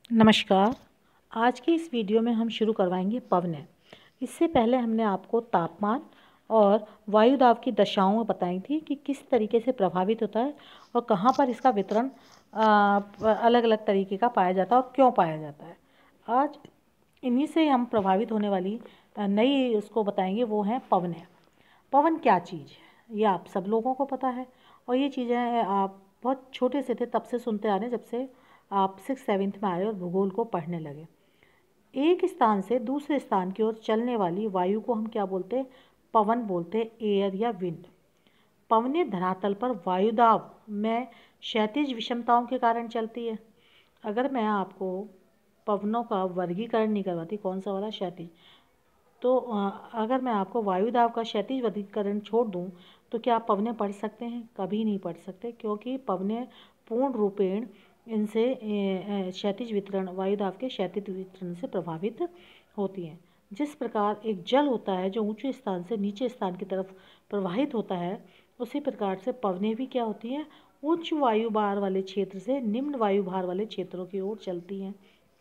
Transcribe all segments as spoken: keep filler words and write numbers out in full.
नमस्कार। आज की इस वीडियो में हम शुरू करवाएंगे पवनें। इससे पहले हमने आपको तापमान और वायु दाब की दशाओं में बताई थी कि किस तरीके से प्रभावित होता है और कहाँ पर इसका वितरण अलग अलग तरीके का पाया जाता है और क्यों पाया जाता है। आज इन्हीं से हम प्रभावित होने वाली नई उसको बताएंगे, वो हैं पवनें। पवन क्या चीज़ है ये आप सब लोगों को पता है, और ये चीज़ें आप बहुत छोटे से थे तब से सुनते आ रहे हैं, जब से आप सिक्स सेवन्थ में आए और भूगोल को पढ़ने लगे। एक स्थान से दूसरे स्थान की ओर चलने वाली वायु को हम क्या बोलते हैं? पवन बोलते हैं, एयर या विंड। पवनें धरातल पर वायुदाब में क्षैतिज विषमताओं के कारण चलती है। अगर मैं आपको पवनों का वर्गीकरण नहीं करवाती, कौन सा वाला? क्षैतिज। तो अगर मैं आपको वायुदाब का क्षैतिज वर्गीकरण छोड़ दूं तो क्या आप पवनें पढ़ सकते हैं? कभी नहीं पढ़ सकते, क्योंकि पवनें पूर्ण रूपेण इनसे क्षैतिज वितरण, वायुदाब के क्षैतिज वितरण से प्रभावित होती हैं। जिस प्रकार एक जल होता है जो ऊंचे स्थान से नीचे स्थान की तरफ प्रवाहित होता है, उसी प्रकार से पवनें भी क्या होती हैं? उच्च वायु भार वाले क्षेत्र से निम्न वायु भार वाले क्षेत्रों की ओर चलती हैं।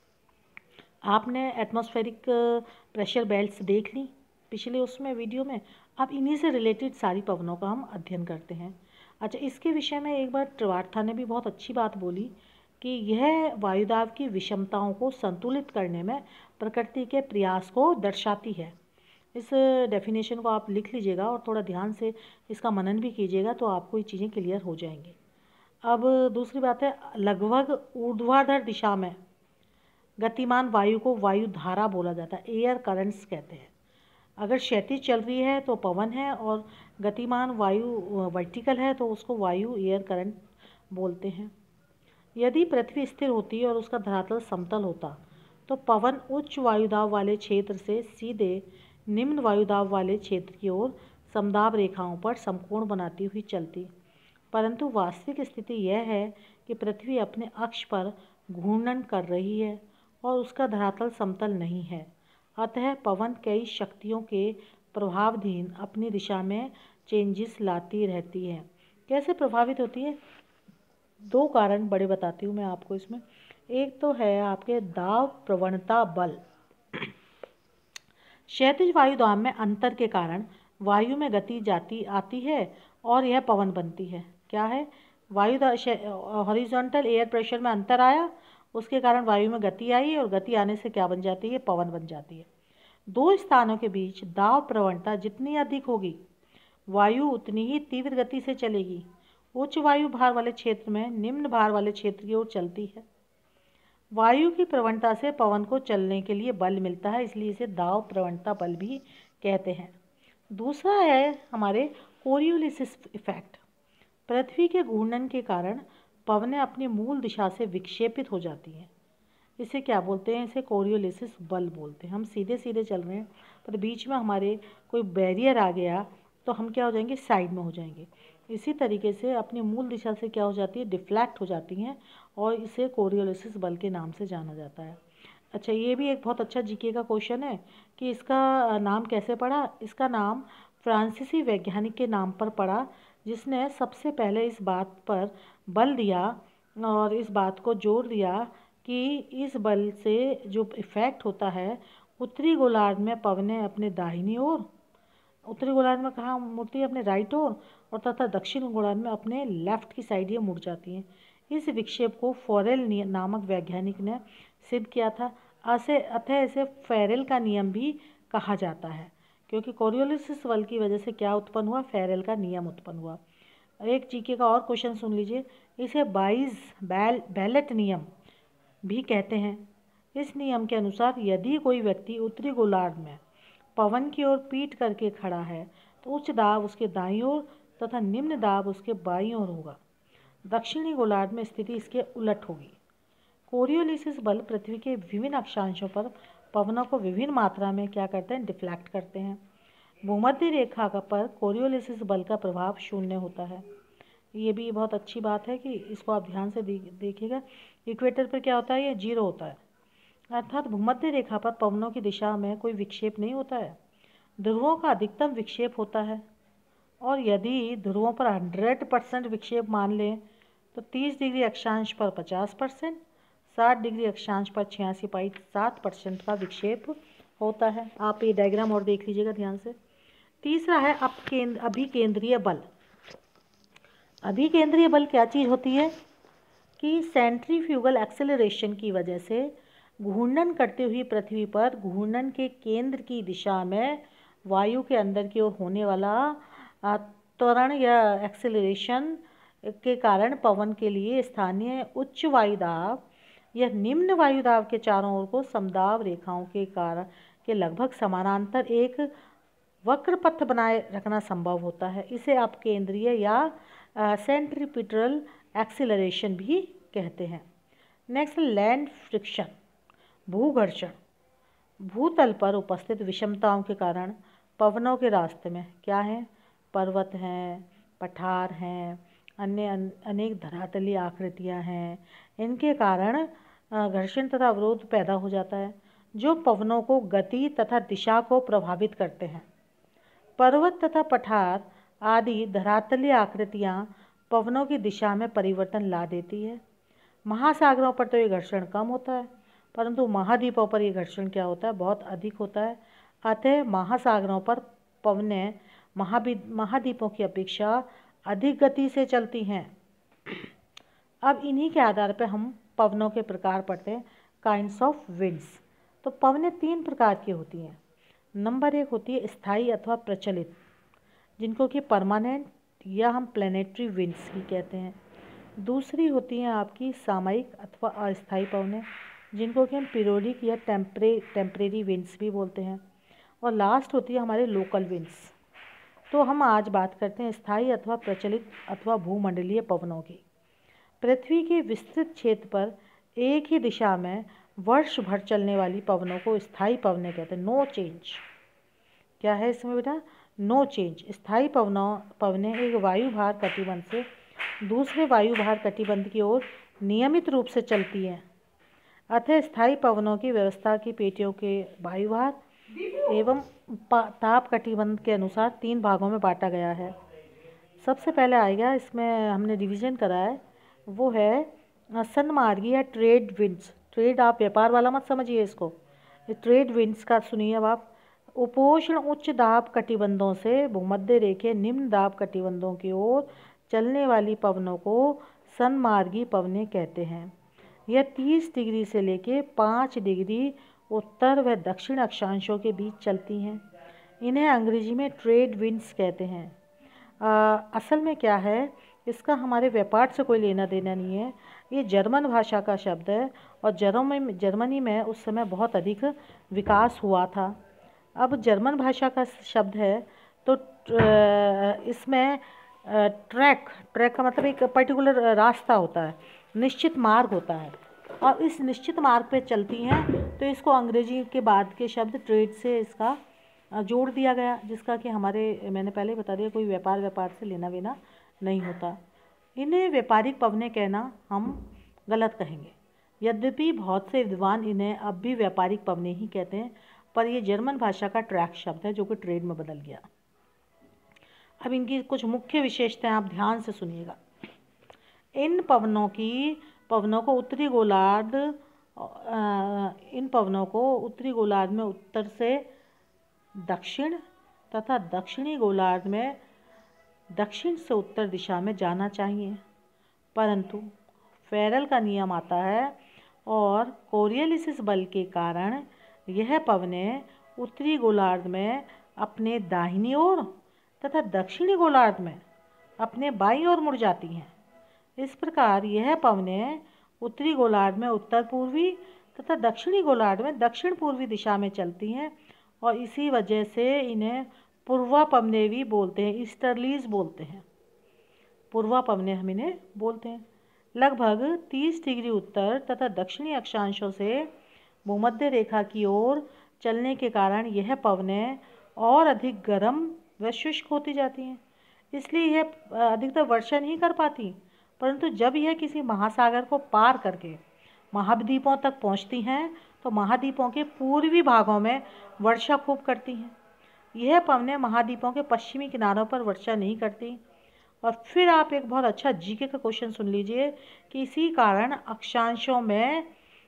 आपने एटमॉस्फेरिक प्रेशर बेल्ट्स देख ली पिछले उसमें वीडियो में। अब इन्हीं से रिलेटेड सारी पवनों का हम अध्ययन करते हैं। अच्छा, इसके विषय में एक बार ट्रिवार्था ने भी बहुत अच्छी बात बोली कि यह वायुदाब की विषमताओं को संतुलित करने में प्रकृति के प्रयास को दर्शाती है। इस डेफिनेशन को आप लिख लीजिएगा और थोड़ा ध्यान से इसका मनन भी कीजिएगा, तो आपको ये चीज़ें क्लियर हो जाएंगी। अब दूसरी बात है, लगभग ऊर्ध्वाधर दिशा में गतिमान वायु को वायु धारा बोला जाता है, एयर करंट्स कहते हैं। अगर क्षैतिज चल रही है तो पवन है, और गतिमान वायु वर्टिकल है तो उसको वायु एयर करंट बोलते हैं। यदि पृथ्वी स्थिर होती और उसका धरातल समतल होता तो पवन उच्च वायुदाब वाले क्षेत्र से सीधे निम्न वायुदाब वाले क्षेत्र की ओर समदाब रेखाओं पर समकोण बनाती हुई चलती। परंतु वास्तविक स्थिति यह है कि पृथ्वी अपने अक्ष पर घूर्णन कर रही है और उसका धरातल समतल नहीं है। अतः पवन कई शक्तियों के प्रभावाधीन अपनी दिशा में चेंजेस लाती रहती है। कैसे प्रभावित होती है? दो कारण बड़े बताती हूँ मैं आपको इसमें। एक तो है आपके दाब प्रवणता बल। क्षैतिज वायुदाब में अंतर के कारण वायु में गति जाती आती है और यह पवन बनती है। क्या है? वायु हॉरिजॉन्टल एयर प्रेशर में अंतर आया, उसके कारण वायु में गति आई, और गति आने से क्या बन जाती है? पवन बन जाती है। दो स्थानों के बीच दाब प्रवणता जितनी अधिक होगी, वायु उतनी ही तीव्र गति से चलेगी। उच्च वायु भार वाले क्षेत्र में निम्न भार वाले क्षेत्र की ओर चलती है। वायु की प्रवणता से पवन को चलने के लिए बल मिलता है, इसलिए इसे दाब प्रवणता बल भी कहते हैं। दूसरा है हमारे कोरियोलिसिस इफेक्ट। पृथ्वी के घूर्णन के कारण पवनें अपनी मूल दिशा से विक्षेपित हो जाती हैं। इसे क्या बोलते हैं? इसे कोरियोलिसिस बल बोलते हैं। हम सीधे सीधे चल रहे हैं पर बीच में हमारे कोई बैरियर आ गया तो हम क्या हो जाएंगे? साइड में हो जाएंगे। इसी तरीके से अपनी मूल दिशा से क्या हो जाती है? डिफ्लैक्ट हो जाती हैं, और इसे कोरियोलिसिस बल के नाम से जाना जाता है। अच्छा, ये भी एक बहुत अच्छा जीके का क्वेश्चन है कि इसका नाम कैसे पड़ा? इसका नाम फ्रांसीसी वैज्ञानिक के नाम पर पड़ा, जिसने सबसे पहले इस बात पर बल दिया और इस बात को जोर दिया कि इस बल से जो इफ़ेक्ट होता है, उत्तरी गोलार्ध में पवनें अपने दाहिनी ओर, उत्तरी गोलार्ध में कहाँ मुड़ती है? अपने राइट ओर, और तथा दक्षिण गोलार्ध में अपने लेफ्ट की साइड ये मुड़ जाती हैं। इस विक्षेप को फॉरेल नामक वैज्ञानिक ने सिद्ध किया था। असे अतः इसे फेरेल का नियम भी कहा जाता है, क्योंकि कोरियोलिसिस बल की वजह से क्या उत्पन्न हुआ? फेरेल का नियम उत्पन्न हुआ। एक जीके का और क्वेश्चन सुन लीजिए। इसे बाइज बैल बैलेट नियम भी कहते हैं। इस नियम के अनुसार यदि कोई व्यक्ति उत्तरी गोलार्ध में पवन की ओर पीठ करके खड़ा है तो उच्च दाब उसके दाईं ओर तथा निम्न दाब उसके बाईं ओर होगा। दक्षिणी गोलार्ध में स्थिति इसके उलट होगी। कोरियोलिसिस बल पृथ्वी के विभिन्न अक्षांशों पर पवनों को विभिन्न मात्रा में क्या करते हैं? डिफ्लैक्ट करते हैं। भूमध्य रेखा का पर कोरियोलिसिस बल का प्रभाव शून्य होता है। ये भी बहुत अच्छी बात है कि इसको आप ध्यान से देखिएगा। इक्वेटर पर क्या होता है? ये जीरो होता है, अर्थात भूमध्य रेखा पर पवनों की दिशा में कोई विक्षेप नहीं होता है। ध्रुवों का अधिकतम विक्षेप होता है, और यदि ध्रुवों पर हंड्रेड परसेंट विक्षेप मान लें तो तीस डिग्री अक्षांश पर पचास परसेंट, साठ डिग्री अक्षांश पर छियासी पॉइंट सात परसेंट का विक्षेप होता है। आप ये डायग्राम और देख लीजिएगा ध्यान से। तीसरा है अपकेंद्र अभिकेंद्रीय बल। अभिकेंद्रीय बल क्या चीज़ होती है कि सेंट्रीफ्यूगल एक्सेलरेशन की वजह से घूर्णन करती हुई पृथ्वी पर घूर्णन के केंद्र की दिशा में वायु के अंदर की ओर होने वाला त्वरण या एक्सेलरेशन के कारण पवन के लिए स्थानीय उच्च वायुदाब या निम्न वायुदाब के चारों ओर को समदाब रेखाओं के कारण के लगभग समानांतर एक वक्र पथ बनाए रखना संभव होता है। इसे आप केंद्रीय या सेंट्रीपिटल एक्सीलरेशन भी कहते हैं। नेक्स्ट, लैंड फ्रिक्शन, भूघर्षण। भूतल पर उपस्थित विषमताओं के कारण पवनों के रास्ते में क्या है, पर्वत हैं, पठार हैं, अन्य अनेक धरातलीय आकृतियां हैं। इनके कारण घर्षण तथा अवरोध पैदा हो जाता है जो पवनों को गति तथा दिशा को प्रभावित करते हैं। पर्वत तथा पठार आदि धरातलीय आकृतियां पवनों की दिशा में परिवर्तन ला देती है। महासागरों पर तो ये घर्षण कम होता है, परंतु महाद्वीपों पर ये घर्षण क्या होता है, बहुत अधिक होता है। अतः महासागरों पर पवनें महाद्वीपों की अपेक्षा अधिक गति से चलती हैं। अब इन्हीं के आधार पर हम पवनों के प्रकार पढ़ते हैं, काइंड्स ऑफ विंड्स। तो पवनें तीन प्रकार की होती हैं। नंबर एक होती है स्थायी अथवा प्रचलित, जिनको कि परमानेंट या हम प्लैनेटरी विंड्स भी कहते हैं। दूसरी होती हैं आपकी सामयिक अथवा अस्थायी पवनें, जिनको कि हम पीरियोडिक या टेम्परे टेम्परेरी विंड्स भी बोलते हैं। और लास्ट होती है हमारे लोकल विंड्स। तो हम आज बात करते हैं स्थायी अथवा प्रचलित अथवा भूमंडलीय पवनों की। पृथ्वी के विस्तृत क्षेत्र पर एक ही दिशा में वर्ष भर चलने वाली पवनों को स्थायी पवनें कहते हैं। No change. क्या है इसमें बेटा, नो चेंज। स्थायी पवनों पवनें एक वायुभार कटिबंध से दूसरे वायुभार कटिबंध की ओर नियमित रूप से चलती हैं। अतः स्थायी पवनों की व्यवस्था की पेटियों के वायुभार एवं ताप कटिबंध के अनुसार तीन भागों में बांटा गया है। सबसे पहले आएगा, इसमें हमने डिवीज़न करा है, वो है सन्मार्गी या ट्रेड विंड्स। ट्रेड आप व्यापार वाला मत समझिए इसको, ट्रेड विंड्स का सुनिए अब आप। उपोष्ण उच्च दाब कटिबंधों से भूमध्य रेखे निम्न दाब कटिबंधों की ओर चलने वाली पवनों को सन्मार्गी पवनें कहते हैं। यह तीस डिग्री से लेके पाँच डिग्री उत्तर व दक्षिण अक्षांशों के बीच चलती हैं। इन्हें अंग्रेजी में ट्रेड विंड्स कहते हैं। आ, असल में क्या है, इसका हमारे व्यापार से कोई लेना देना नहीं है। ये जर्मन भाषा का शब्द है और जर्मनी जर्मनी में उस समय बहुत अधिक विकास हुआ था। अब जर्मन भाषा का शब्द है तो इसमें ट्रैक ट्रैक का मतलब एक पर्टिकुलर रास्ता होता है, निश्चित मार्ग होता है, और इस निश्चित मार्ग पे चलती हैं। तो इसको अंग्रेजी के बाद के शब्द ट्रेड से इसका जोड़ दिया गया, जिसका कि हमारे मैंने पहले बता दिया कोई व्यापार व्यापार से लेना देना नहीं होता। इन्हें व्यापारिक पवनें कहना हम गलत कहेंगे, यद्यपि बहुत से विद्वान इन्हें अब भी व्यापारिक पवनें ही कहते हैं, पर ये जर्मन भाषा का ट्रैक शब्द है जो कि ट्रेड में बदल गया। अब इनकी कुछ मुख्य विशेषताएं आप ध्यान से सुनिएगा। इन पवनों की पवनों को उत्तरी गोलार्ध इन पवनों को उत्तरी गोलार्ध में उत्तर से दक्षिण तथा दक्षिणी गोलार्ध में दक्षिण से उत्तर दिशा में जाना चाहिए, परंतु फेरल का नियम आता है और कोरियोलिस बल के कारण यह पवनें उत्तरी गोलार्ध में अपने दाहिनी ओर तथा दक्षिणी गोलार्ध में अपने बाईं ओर मुड़ जाती हैं। इस प्रकार यह पवनें उत्तरी गोलार्ध में उत्तर पूर्वी तथा दक्षिणी गोलार्ध में दक्षिण पूर्वी दिशा में चलती हैं, और इसी वजह से इन्हें पूर्वा पवनें भी बोलते हैं, ईस्टर्लीज बोलते हैं। पूर्वा पवनें हम इन्हें बोलते हैं। लगभग तीस डिग्री उत्तर तथा दक्षिणी अक्षांशों से भूमध्य रेखा की ओर चलने के कारण यह पवनें और अधिक गर्म व शुष्क होती जाती हैं। इसलिए यह अधिकतर वर्षा नहीं कर पाती, परंतु जब यह किसी महासागर को पार करके महाद्वीपों तक पहुंचती हैं तो महाद्वीपों के पूर्वी भागों में वर्षा खूब करती हैं। यह पवनें महाद्वीपों के पश्चिमी किनारों पर वर्षा नहीं करती। और फिर आप एक बहुत अच्छा जीके का क्वेश्चन सुन लीजिए कि इसी कारण अक्षांशों में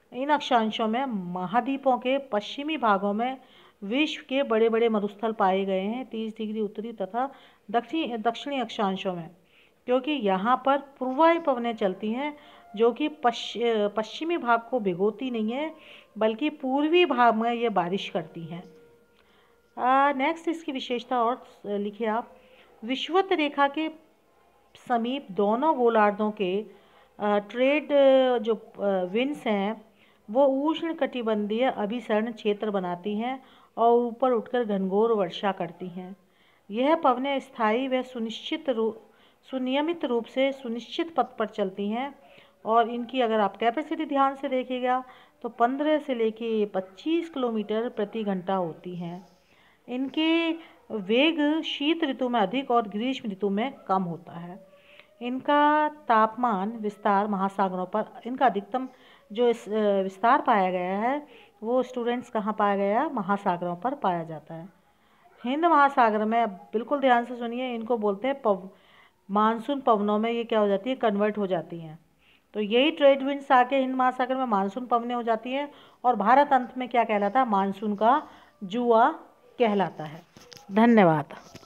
इन अक्षांशों में महाद्वीपों के पश्चिमी भागों में विश्व के बड़े बड़े मरुस्थल पाए गए हैं तीस डिग्री उत्तरी तथा दक्षिणी दक्षिणी अक्षांशों में, क्योंकि यहाँ पर पूर्वाई पवनें चलती हैं जो कि पश्चिमी भाग को भिगोती नहीं है बल्कि पूर्वी भाग में ये बारिश करती हैं। नेक्स्ट इसकी विशेषता और लिखिए आप। विषुवत रेखा के समीप दोनों गोलार्धों के ट्रेड जो विंड्स हैं वो उष्ण कटिबंधीय अभिसरण क्षेत्र बनाती हैं और ऊपर उठकर घनघोर वर्षा करती हैं। यह पवनें स्थायी व सुनिश्चित रूप सुनियमित रूप से सुनिश्चित पथ पर चलती हैं और इनकी अगर आप कैपेसिटी ध्यान से देखिएगा तो पंद्रह से लेके पच्चीस किलोमीटर प्रति घंटा होती हैं। इनके वेग शीत ऋतु में अधिक और ग्रीष्म ऋतु में कम होता है। इनका तापमान विस्तार महासागरों पर, इनका अधिकतम जो इस विस्तार पाया गया है वो स्टूडेंट्स कहाँ पाया गया, महासागरों पर पाया जाता है। हिंद महासागर में, बिल्कुल ध्यान से सुनिए, इनको बोलते हैं पव मानसून पवनों में ये क्या हो जाती है, कन्वर्ट हो जाती हैं। तो यही ट्रेड विंड्स आके हिंद महासागर में मानसून पवनें हो जाती हैं और भारत अंत में क्या कहलाता है, मानसून का जुआ कहलाता है। धन्यवाद।